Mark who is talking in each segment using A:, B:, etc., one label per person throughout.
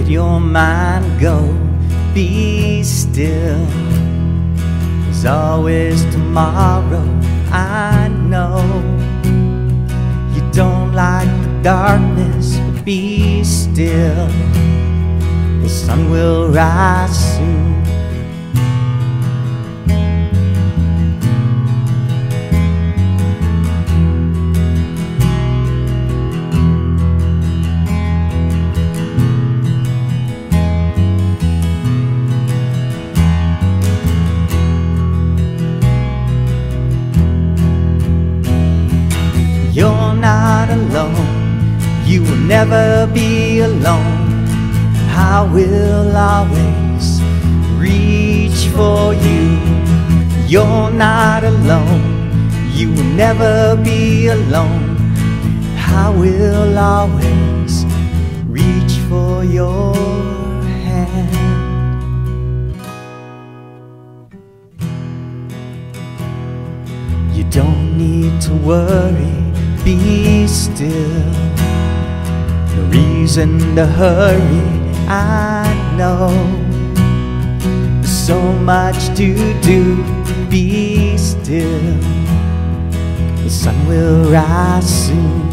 A: let your mind go, be still. There's always tomorrow, I know. You don't like the darkness, but be still. The sun will rise soon. You're not alone, you will never be alone. I will always reach for you. You're not alone, you will never be alone. I will always reach for your hand. You don't need to worry, be still. No reason to hurry, I know. There's so much to do, be still. The sun will rise soon.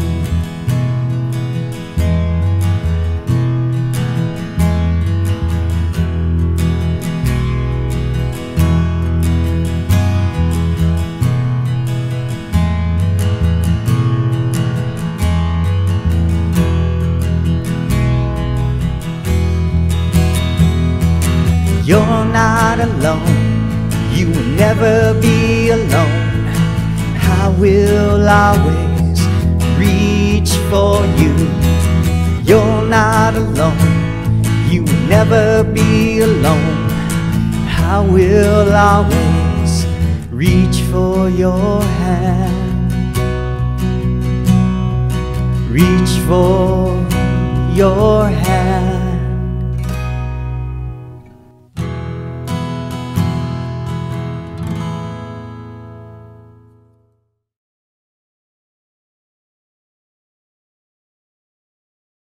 A: You're not alone, you will never be alone. I will always reach for you. You're not alone, you will never be alone. I will always reach for your hand. Reach for your hand.